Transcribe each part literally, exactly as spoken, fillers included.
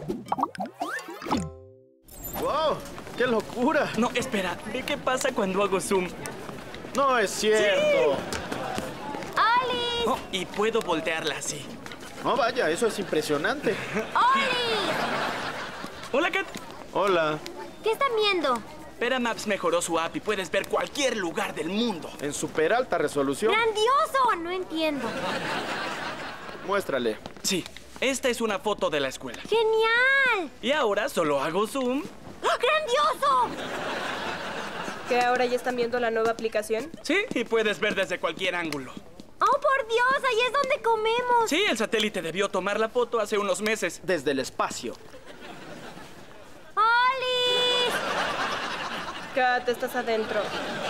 ¡Wow! ¡Qué locura! No, espera. ¿Ve qué pasa cuando hago zoom? No es cierto. ¡Alice! Oh, y puedo voltearla así. No, vaya, eso es impresionante. ¡Alice! Hola, Kat. Hola. ¿Qué están viendo? Veramaps mejoró su app y puedes ver cualquier lugar del mundo. En super alta resolución. ¡Grandioso! No entiendo. Muéstrale. Sí, esta es una foto de la escuela. ¡Genial! Y ahora solo hago zoom. ¡Grandioso! ¿Que ahora ya están viendo la nueva aplicación? Sí, y puedes ver desde cualquier ángulo. ¡Oh, por Dios! Ahí es donde comemos. Sí, el satélite debió tomar la foto hace unos meses. Desde el espacio. ¡Alice! Kat, estás adentro.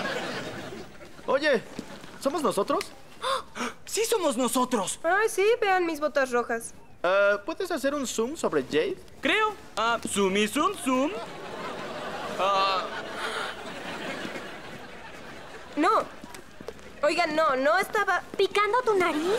Oye, ¿somos nosotros? ¡Sí somos nosotros! Ay, sí, vean mis botas rojas. Ah, ¿puedes hacer un zoom sobre Jade? Creo. Ah, zoom y zoom, zoom. Ah, No. Oigan, no, no estaba... ¿Picando tu nariz?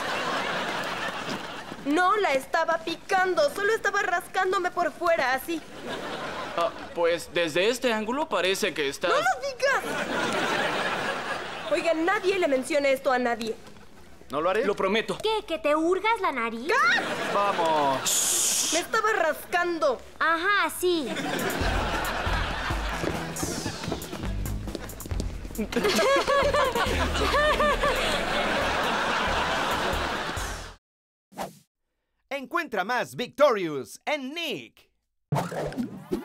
No la estaba picando, solo estaba rascándome por fuera, así. ah, pues desde este ángulo parece que estás... ¡No lo digas! Oigan, nadie le mencione esto a nadie. ¿No lo haré? Lo prometo. ¿Qué? ¿Que te hurgas la nariz? ¡Vamos! Me estaba rascando. Ajá, sí. Encuentra más Victorious en Nick.